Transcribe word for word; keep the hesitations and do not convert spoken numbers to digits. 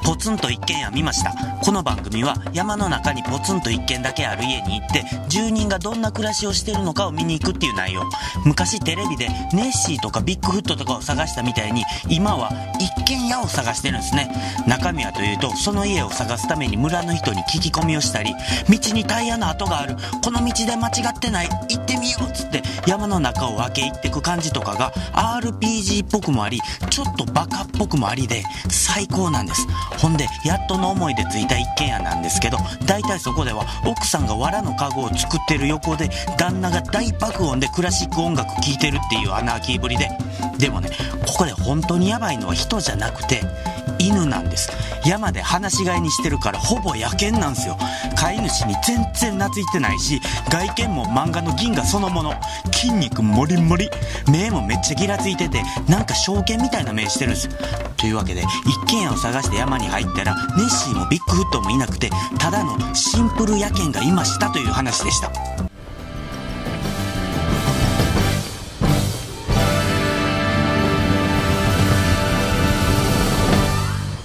ポツンと一軒家見ました。この番組は山の中にポツンと一軒だけある家に行って住人がどんな暮らしをしてるのかを見に行くっていう内容。昔テレビでネッシーとかビッグフットとかを探したみたいに今は一軒家を探してるんですね。中身はというと、その家を探すために村の人に聞き込みをしたり、道にタイヤの跡がある、この道で間違ってない、行ってみようっつって山の中を分け入ってく感じとかが アールピージー っぽくもあり、ちょっとバカっぽくもありで最高なんです。ほんでやっとの思いでついた一軒家なんですけど、だいたいそこでは奥さんが藁の家具を作ってる横で旦那が大爆音でクラシック音楽聴いてるっていうアナーキーぶりで、でもね、ここで本当にヤバいのは人じゃなくて犬なんです。山で放し飼いにしてるからほぼ野犬なんですよ。飼い主に全然懐いてないし、外見も漫画の銀河そのもの、筋肉もりもり、目もめっちゃギラついてて、なんか正犬みたいな目してるんです。というわけで一軒家を探して山に入ったら、ネッシーもビッグフットもいなくて、ただのシンプル野犬がいましたという話でした。